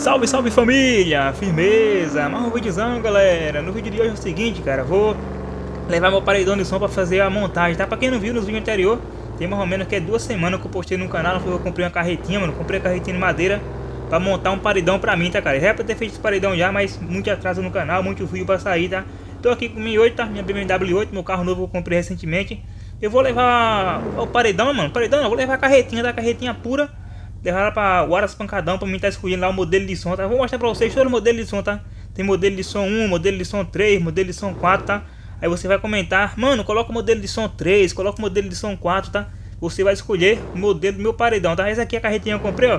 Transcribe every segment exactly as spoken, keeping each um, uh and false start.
Salve, salve família! Firmeza! Mais um videozão, galera. No vídeo de hoje é o seguinte, cara. Vou levar meu paredão de som pra fazer a montagem, tá? Pra quem não viu nos vídeos anteriores, tem mais ou menos que é duas semanas que eu postei no canal. Eu comprei uma carretinha, mano. Comprei a carretinha de madeira pra montar um paredão pra mim, tá, cara? Já é pra ter feito esse paredão já, mas muito atraso no canal, muito vídeo pra sair, tá? Tô aqui com minha oito, tá? Minha B M W oito, meu carro novo que eu comprei recentemente. Eu vou levar o paredão, mano. Paredão não, vou levar a carretinha, da carretinha pura. Levar ela pra o Aras Pancadão pra mim tá escolhendo lá o modelo de som, tá? Vou mostrar pra vocês todo o modelo de som, tá? Tem modelo de som um, modelo de som três, modelo de som quatro, tá? Aí você vai comentar, mano, coloca o modelo de som três, coloca o modelo de som quatro, tá? Você vai escolher o modelo do meu paredão, tá? Essa aqui é a carretinha que eu comprei, ó.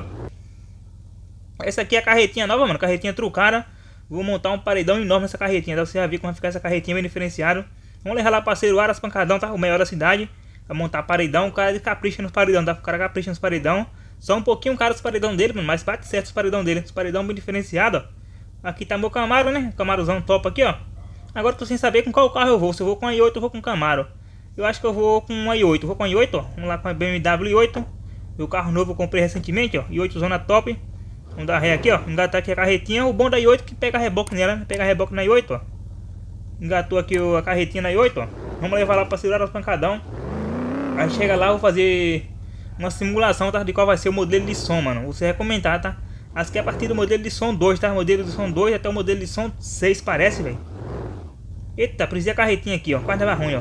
Essa aqui é a carretinha nova, mano, carretinha trucada. Vou montar um paredão enorme nessa carretinha, tá? Você vai ver como vai ficar essa carretinha bem diferenciada. Vamos levar lá parceiro Aras Pancadão, tá? O melhor da cidade. Vai montar paredão, o cara capricha nos paredão, tá? O cara capricha nos paredão. Só um pouquinho caro os paredão dele, mano, mas bate certo os paredão dele. Os paredão bem diferenciado, ó. Aqui tá meu Camaro, né? Camarozão top aqui, ó. Agora tô sem saber com qual carro eu vou. Se eu vou com a i oito ou vou com o Camaro. Eu acho que eu vou com a i oito. Vou com a i oito, ó. Vamos lá com a B M W i oito. Meu carro novo eu comprei recentemente, ó. i oito zona top. Vamos dar ré aqui, ó. Engatar aqui a carretinha. O bom da i oito é que pega reboque nela, né? Pega reboque na i oito, ó. Engatou aqui a carretinha na i oito, ó. Vamos levar lá pra segurar os pancadão. Aí chega lá, eu vou fazer uma simulação, tá? De qual vai ser o modelo de som, mano. Você vai comentar, tá? Acho que é a partir do modelo de som dois, tá? Modelo de som dois até o modelo de som seis, parece, velho. Eita, precisa a carretinha aqui, ó. Quase tava ruim, ó.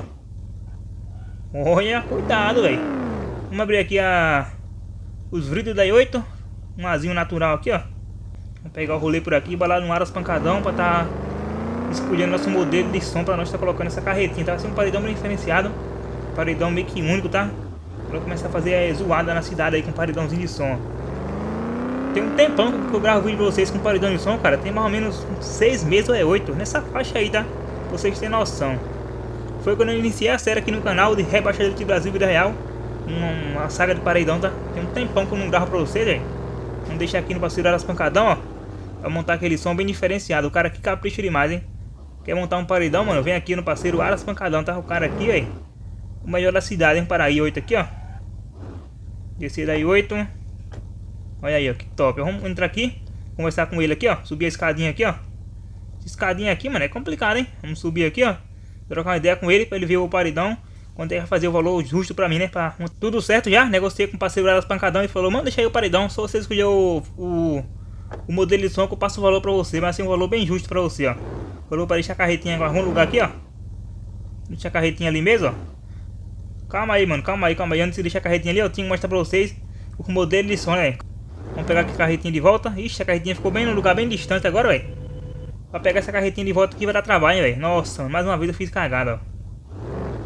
Olha, cuidado, velho. Vamos abrir aqui a... os vidros da i oito. Um azinho natural aqui, ó. Vamos pegar o rolê por aqui, balar no Aras Pancadão pra tá escolhendo nosso modelo de som pra nós tá colocando essa carretinha, tá? Vai ser um paredão bem diferenciado. Paredão meio que único, tá? Pra começar a fazer a zoada na cidade aí com paredãozinho de som. Tem um tempão que eu gravo vídeo pra vocês com paredão de som, cara. Tem mais ou menos seis meses ou é oito. Nessa faixa aí, tá? Pra vocês terem noção. Foi quando eu iniciei a série aqui no canal de Rebaixador de Brasil Vida Real. Uma, uma saga de paredão, tá? Tem um tempão que eu não gravo pra vocês, velho. Vamos deixar aqui no parceiro Aras Pancadão, ó. Pra montar aquele som bem diferenciado. O cara aqui capricha demais, hein? Quer montar um paredão, mano? Vem aqui no parceiro Aras Pancadão, tá? O cara aqui, velho. O melhor da cidade, hein? Para a i oito aqui, ó. Descer da i oito. Olha aí, ó, que top. Vamos entrar aqui, conversar com ele aqui, ó. Subir a escadinha aqui, ó. Essa escadinha aqui, mano, é complicado, hein? Vamos subir aqui, ó. Trocar uma ideia com ele pra ele ver o paredão. Quando ele vai fazer o valor justo pra mim, né? Pra... Tudo certo já. Negociei com o parceiro Aras Pancadão e falou, mano, deixa aí o paredão. Só você escolher o, o, o modelo de som que eu passo o valor pra você. Vai ser um valor bem justo pra você, ó. Falou pra deixar a carretinha em algum lugar aqui, ó. Deixa a carretinha ali mesmo, ó. Calma aí, mano, calma aí, calma aí. Antes de deixar a carretinha ali, eu tinha que mostrar pra vocês o modelo de som, né? Vamos pegar aqui a carretinha de volta. Ixi, a carretinha ficou bem no lugar bem distante agora, velho. Pra pegar essa carretinha de volta aqui vai dar trabalho, velho. Nossa, mais uma vez eu fiz cagada, ó.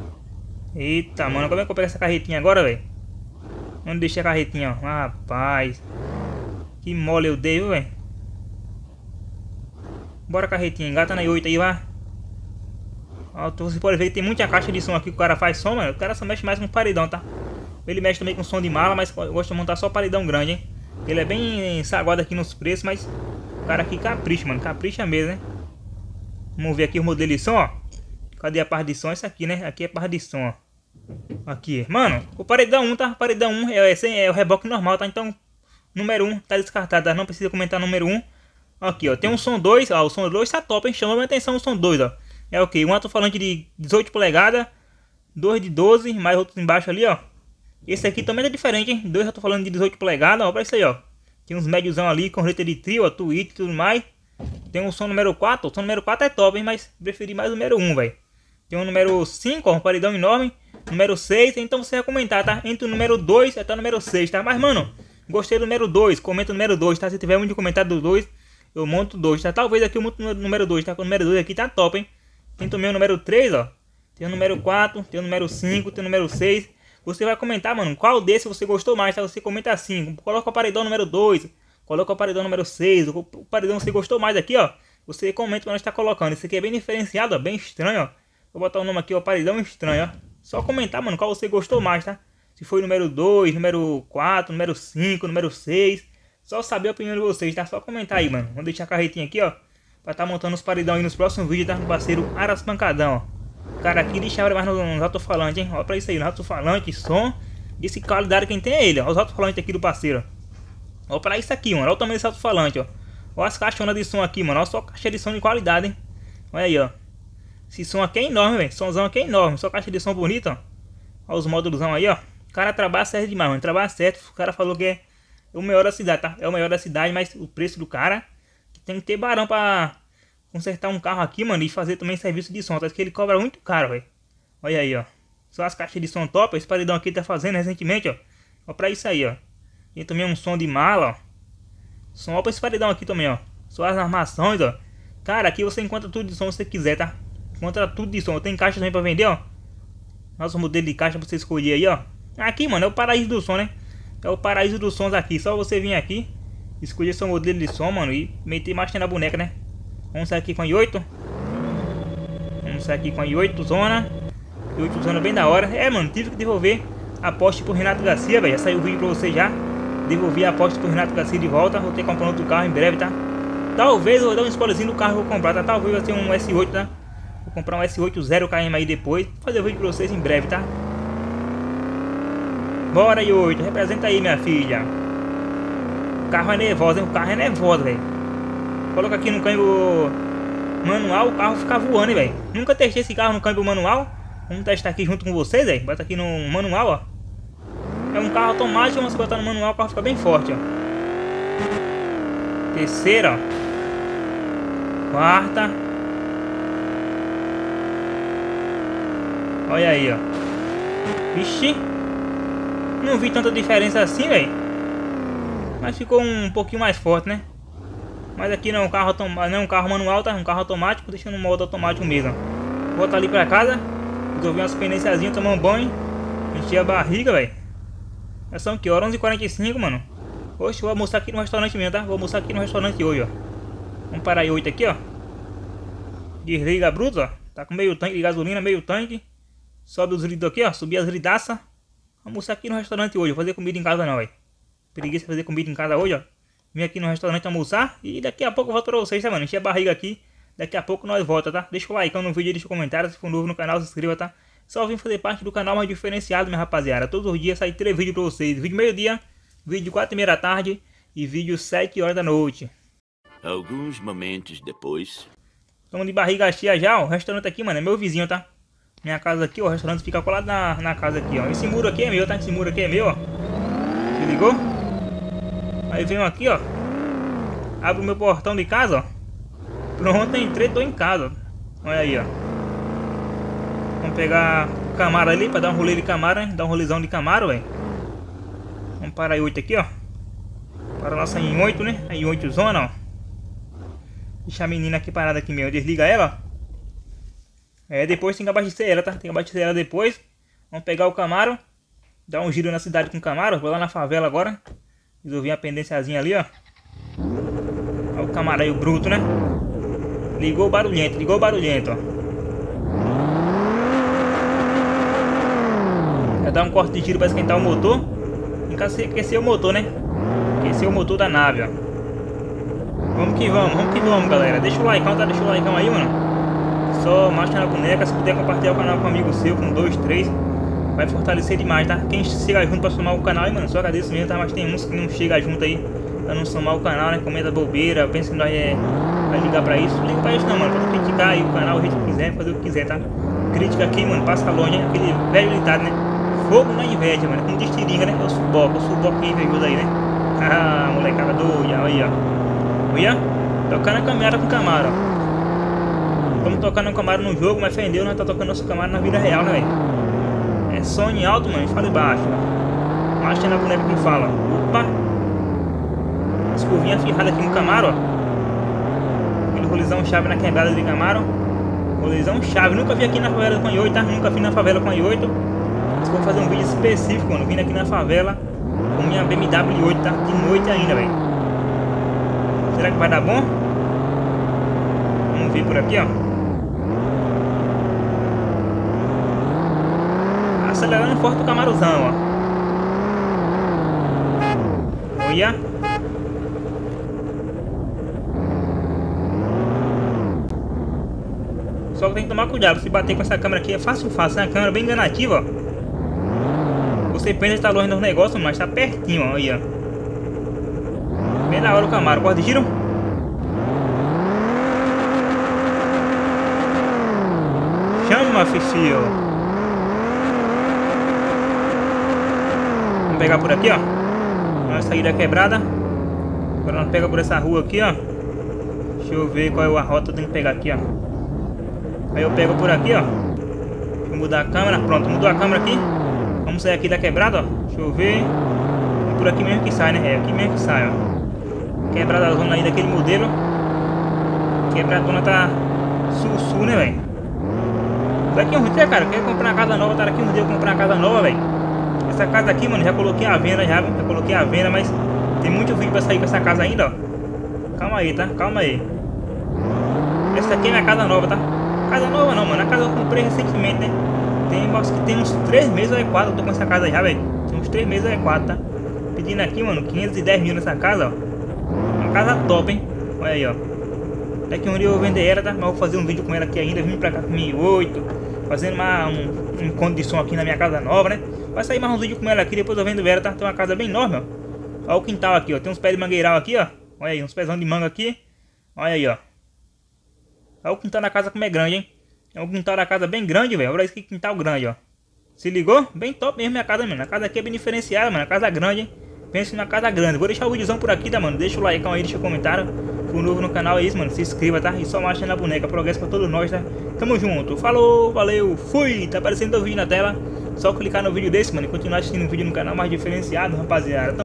Eita, mano, como é que eu pego essa carretinha agora, velho? Onde deixei a carretinha, ó? Ah, rapaz. Que mole eu dei, velho. Bora, carretinha, engata na i oito aí, vai. Você pode ver que tem muita caixa de som aqui que o cara faz som, mano. O cara só mexe mais com paredão, tá? Ele mexe também com som de mala, mas eu gosto de montar só paredão grande, hein? Ele é bem saguado aqui nos preços, mas o cara aqui capricha, mano. Capricha mesmo, né? Vamos ver aqui o modelo de som, ó. Cadê a parte de som? Essa aqui, né? Aqui é a parte de som, ó. Aqui, mano. O paredão um, tá? Paredão um é, é, é o reboque normal, tá? Então, número um tá descartado, tá? Não precisa comentar número um. Aqui, ó. Tem um som dois, ó. O som dois tá top, hein? Chama minha atenção o som dois, ó. É o que? Um alto-falante de dezoito polegadas, dois de doze, mais outros embaixo ali, ó. Esse aqui também é diferente, hein? Dois alto-falantes de dezoito polegadas, ó, pra isso aí, ó. Tem uns médiozão ali com letra de trio, ó, tweet e tudo mais. Tem um som número quatro, o som número quatro é top, hein? Mas preferi mais o número um, velho. Tem um número cinco, ó, um paredão enorme. Número seis, então você vai comentar, tá? Entre o número dois até o número seis, tá? Mas, mano, gostei do número dois, comenta o número dois, tá? Se tiver muito comentário do dois, eu monto dois, tá? Talvez aqui eu monto o número dois, tá? Com o número dois aqui tá top, hein? Tem também o número três, ó. Tem o número quatro, tem o número cinco, tem o número seis. Você vai comentar, mano, qual desse você gostou mais, tá? Você comenta assim, coloca o paredão número dois, coloca o paredão número seis, o paredão que você gostou mais aqui, ó. Você comenta quando está colocando. Esse aqui é bem diferenciado, ó, bem estranho, ó. Vou botar o nome aqui, ó, paredão estranho, ó. Só comentar, mano, qual você gostou mais, tá? Se foi o número dois, número quatro, número cinco, número seis. Só saber a opinião de vocês, tá? Só comentar aí, mano. Vamos deixar a carretinha aqui, ó. Pra tá montando os paredão aí nos próximos vídeos, tá? Com o parceiro Aras Pancadão, ó. O cara aqui deixava mais nos alto-falantes, hein? Olha pra isso aí, no alto-falante, som. Esse qualidade quem tem é ele, ó. Os alto-falantes aqui do parceiro, ó. Olha pra isso aqui, mano. Olha o tamanho desse alto-falante, ó. Olha as caixonas de som aqui, mano. Olha só caixa de som de qualidade, hein. Olha aí, ó. Esse som aqui é enorme, velho. Somzão aqui é enorme. Só caixa de som bonita, ó. Olha os módulos aí, ó. O cara trabalha certo demais, mano. Trabalha certo. O cara falou que é o melhor da cidade, tá? É o melhor da cidade, mas o preço do cara tem que ter barão pra consertar um carro aqui, mano. E fazer também serviço de som. Tá? Que ele cobra muito caro, velho. Olha aí, ó. Só as caixas de som top. Esse paredão aqui tá fazendo recentemente, ó. Ó pra isso aí, ó. Tem também um som de mala, ó. Som, ó pra esse paredão aqui também, ó. Só as armações, ó. Cara, aqui você encontra tudo de som se você quiser, tá? Encontra tudo de som. Tem caixa também pra vender, ó. Nosso modelo de caixa pra você escolher aí, ó. Aqui, mano, é o paraíso do som, né? É o paraíso dos sons aqui. Só você vir aqui, escolher seu modelo de som, mano, e meter marcha na boneca, né? Vamos sair aqui com a i oito. Vamos sair aqui com a i oito zona. i oito zona bem da hora. É, mano, tive que devolver a aposta pro Renato Garcia, velho. Já saiu o vídeo pra você já. Devolvi a aposta pro Renato Garcia de volta. Vou ter que comprar outro carro em breve, tá? Talvez eu vou dar um spoilerzinho do carro que eu vou comprar, tá? Talvez vai ser um S oito, tá? Vou comprar um S oito zero K M aí depois. Vou fazer o vídeo pra vocês em breve, tá? Bora, i oito. Representa aí, minha filha. O carro é nervoso, hein? O carro é nervoso, velho. Coloca aqui no câmbio manual, o carro fica voando, hein, velho. Nunca testei esse carro no câmbio manual. Vamos testar aqui junto com vocês, velho. Bota aqui no manual, ó. É um carro automático, mas se botar no manual, o carro fica bem forte, ó. Terceira, ó. Quarta. Olha aí, ó. Vixe. Não vi tanta diferença assim, velho. Mas ficou um pouquinho mais forte, né? Mas aqui não é um carro, não é um carro manual, tá? É um carro automático, deixando no modo automático mesmo. Vou voltar ali pra casa. Resolvi umas penitenciazinhas, tomar um banho. Encher a barriga, velho. Já são que horas? onze e quarenta e cinco, mano. Oxe, vou almoçar aqui no restaurante mesmo, tá? Vou almoçar aqui no restaurante hoje, ó. Vamos parar aí oito aqui, ó. Desliga a bruta, ó. Tá com meio tanque de gasolina, meio tanque. Sobe os litros aqui, ó. Subir as ridaças. Almoçar aqui no restaurante hoje. Vou fazer comida em casa não, velho. Preguiça de fazer comida em casa hoje, ó. Vim aqui no restaurante almoçar. E daqui a pouco eu volto pra vocês, tá, mano? Encher a barriga aqui. Daqui a pouco nós volta, tá? Deixa o like no vídeo, deixa o comentário. Se for novo no canal, se inscreva, tá? Só vim fazer parte do canal mais diferenciado, minha rapaziada. Todos os dias sai três vídeos pra vocês. Vídeo meio-dia, vídeo quatro e meia da tarde e vídeo sete horas da noite. Alguns momentos depois. Estamos de barriga cheia já, ó. O restaurante aqui, mano, é meu vizinho, tá? Minha casa aqui, ó. O restaurante fica colado na, na casa aqui, ó. Esse muro aqui é meu, tá? Esse muro aqui é meu, ó. Se ligou? Aí venho aqui, ó. Abro o meu portão de casa, ó. Pronto, entrei, tô em casa, ó. Olha aí, ó. Vamos pegar o Camaro ali pra dar um rolê de Camaro, né? Dar um rolezão de Camaro, velho. Vamos parar a i oito aqui, ó. Para a nossa i oito, né? A i oito zona, ó. Deixar a menina aqui parada aqui mesmo. Desliga ela, ó. É, depois tem que abastecer ela, tá? Tem que abastecer ela depois. Vamos pegar o Camaro. Dar um giro na cidade com o Camaro. Vou lá na favela agora. Resolvi uma pendênciazinha ali, ó. Olha o Camaro aí, o bruto, né? Ligou o barulhento, ligou o barulhento, ó. Já dá um corte de giro para esquentar o motor. E aquecer o motor, né? Aquecer o motor da nave, ó. Vamos que vamos, vamos que vamos, galera. Deixa o like, tá? Deixa o like aí, mano. Só marcha na boneca. Se puder compartilhar o canal com um amigo seu, com dois, três, vai fortalecer demais, tá? Quem chega junto pra somar o canal aí, mano, só agradeço mesmo, tá? Mas tem uns que não chega junto aí pra não somar o canal, né? Comenta bobeira, pensa que nós é... vai ligar pra isso. Liga pra isso não, mano. Pode criticar aí o canal, o jeito que quiser, fazer o que quiser, tá? Crítica aqui, mano, passa longe, né? Aquele velho ditado, né? Fogo na inveja, mano. Como diz Tiringa, né? Eu suboco, eu suboco quem invejoso aí, né? Ah, molecada doida, aí, ó. Olha, tocando a caminhada com o Camaro, ó. Vamos tocar no Camaro no jogo, mas fendeu, nós tá tocando nosso Camaro na vida real, né, velho? É som em alto, mano, fala embaixo, ó. Marcha na boneca que fala. Opa! As curvinhas firradas aqui no Camaro, ó. Aquele rolezão chave na quebrada de Camaro. Rolezão chave, nunca vi aqui na favela com a i oito, tá? Nunca vi na favela com a i oito. Mas vou fazer um vídeo específico, mano, vindo aqui na favela com minha B M W i oito, tá? De noite ainda, velho. Será que vai dar bom? Vamos ver por aqui, ó. Acelerando forte o Camaruzão, ó. Olha. Só que tem que tomar cuidado. Se bater com essa câmera aqui é fácil, fácil. É uma câmera bem enganativa, ó. Você pensa que está longe dos negócios, mas está pertinho, ó. Aí, ó. Bem na hora o Camaro. Corta de giro. Chama, Fifio. Vamos pegar por aqui, ó. Uma saída quebrada. Agora nós pega por essa rua aqui, ó. Deixa eu ver qual é a rota que eu tenho que pegar aqui, ó. Aí eu pego por aqui, ó. Vou mudar a câmera. Pronto, mudou a câmera aqui. Vamos sair aqui da quebrada, ó. Deixa eu ver. É por aqui mesmo que sai, né? É aqui mesmo que sai, ó. Quebrada a zona aí daquele modelo. Quebradona tá sul-sul, né, velho? Daqui uns dias, cara, eu quero comprar uma casa nova. Tá daqui uns dias eu comprar uma casa nova, velho. Essa casa aqui, mano, já coloquei a venda, já, já coloquei a venda, mas tem muito vídeo pra sair com essa casa ainda, ó. Calma aí, tá? Calma aí. Essa aqui é minha casa nova, tá? Casa nova não, mano. A casa eu comprei recentemente, né? Tem, acho que tem uns três meses ou é quatro. Eu tô com essa casa já, velho. Tem uns três meses ou é quatro, tá? Pedindo aqui, mano, quinhentos e dez mil nessa casa, ó. Uma casa top, hein? Olha aí, ó. Daqui um dia eu vou vender ela, tá? Mas eu vou fazer um vídeo com ela aqui ainda. Vim pra cá com mil e oito. Fazendo uma, um, um conto de som aqui na minha casa nova, né? Vai sair mais um vídeo com ela aqui. Depois eu vendo ela, tá? Tem uma casa bem enorme, ó. Olha o quintal aqui, ó. Tem uns pés de mangueiral aqui, ó. Olha aí, uns pezão de manga aqui. Olha aí, ó. Olha o quintal da casa como é grande, hein? É um quintal da casa bem grande, velho. Olha isso que quintal grande, ó. Se ligou? Bem top mesmo minha casa, mano. A casa aqui é bem diferenciada, mano. A casa grande, hein? Pense numa casa grande. Vou deixar o videozão por aqui, tá, mano? Deixa o like aí, deixa o comentário. For novo no canal é isso, mano. Se inscreva, tá? E só marcha na boneca. Progresso pra todos nós, tá? Tamo junto. Falou, valeu, fui. Tá aparecendo o vídeo na tela. Só clicar no vídeo desse, mano. E continuar assistindo um vídeo no canal mais diferenciado, rapaziada.